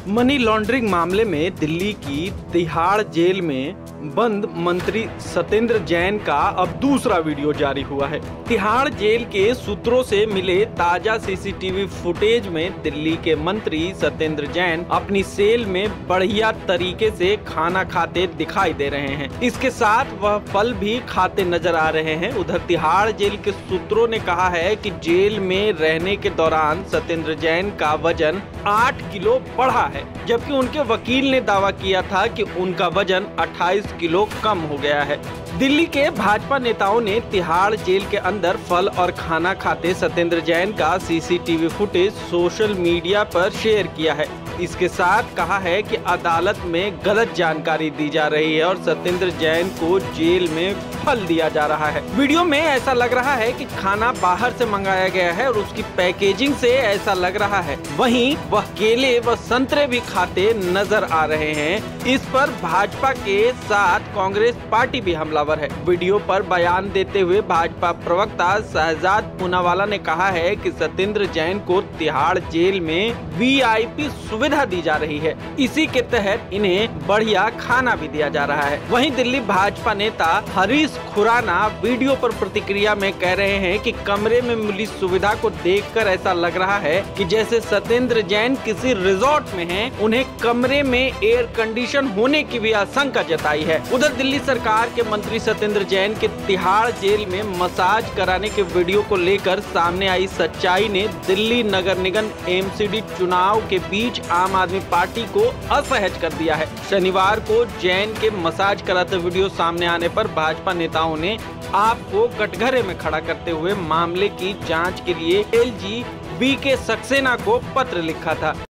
Money laundering मामले में दिल्ली की तिहाड़ जेल में बंद मंत्री सत्येंद्र जैन का अब दूसरा वीडियो जारी हुआ है। तिहाड़ जेल के सूत्रों से मिले ताजा सीसीटीवी फुटेज में दिल्ली के मंत्री सत्येंद्र जैन अपनी सेल में बढ़िया तरीके से खाना खाते दिखाई दे रहे हैं। इसके साथ वह फल भी खाते नजर आ रहे हैं। उधर तिहाड़ जेल के सूत्रों ने कहा है कि जेल में रहने के दौरान सत्येंद्र जैन का वजन 8 किलो बढ़ा है, जबकि उनके वकील ने दावा किया था कि उनका वजन 28 किलो कम हो गया है। दिल्ली के भाजपा नेताओं ने तिहाड़ जेल के अंदर फल और खाना खाते सत्येंद्र जैन का सीसीटीवी फुटेज सोशल मीडिया पर शेयर किया है। इसके साथ कहा है कि अदालत में गलत जानकारी दी जा रही है और सत्येंद्र जैन को जेल में फल दिया जा रहा है। वीडियो में ऐसा लग रहा है कि खाना बाहर से मंगाया गया है और उसकी पैकेजिंग से ऐसा लग रहा है। वहीं वह केले व संतरे भी खाते नजर आ रहे हैं। इस पर भाजपा के साथ कांग्रेस पार्टी भी हमलावर है। वीडियो पर बयान देते हुए भाजपा प्रवक्ता शहजाद पूनावाला ने कहा है कि सत्येंद्र जैन को तिहाड़ जेल में वीआईपी सुविधा दी जा रही है। इसी के तहत इन्हें बढ़िया खाना भी दिया जा रहा है। वहीं दिल्ली भाजपा नेता हरीश खुराना वीडियो पर प्रतिक्रिया में कह रहे हैं कि कमरे में मिली सुविधा को देखकर ऐसा लग रहा है कि जैसे सत्येंद्र जैन किसी रिजॉर्ट में हैं। उन्हें कमरे में एयर कंडीशन होने की भी आशंका जताई है। उधर दिल्ली सरकार के मंत्री सत्येंद्र जैन के तिहाड़ जेल में मसाज कराने के वीडियो को लेकर सामने आई सच्चाई ने दिल्ली नगर निगम एमसीडी चुनाव के बीच आम आदमी पार्टी को असहज कर दिया है। शनिवार को जैन के मसाज कराते वीडियो सामने आने पर भाजपा नेताओं ने आपको कटघरे में खड़ा करते हुए मामले की जांच के लिए एलजी बी के सक्सेना को पत्र लिखा था।